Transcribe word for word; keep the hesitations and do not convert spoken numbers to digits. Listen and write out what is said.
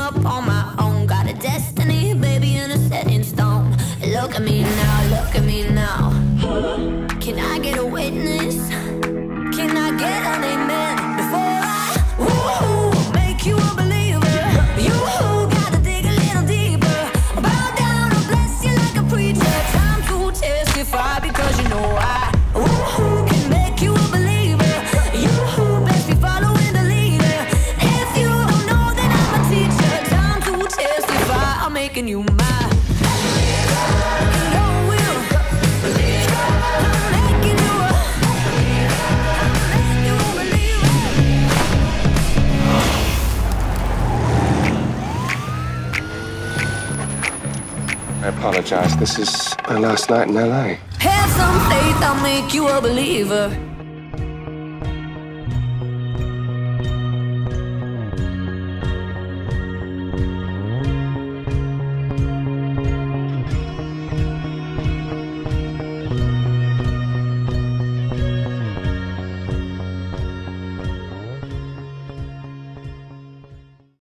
up on my own. Got a destiny, baby, and a set in stone. Look at me now, look at me now. Can I get a witness? Can I get an amen before I woo, make you a believer? You gotta dig a little deeper. Bow down and bless you like a preacher. Time to testify because you know I woo, can make you a believer. You best be following the leader. If you don't know, then I'm a teacher. Time to testify, I'm making you mine. I apologize. This is my last night in L A. Have some faith, I'll make you a believer.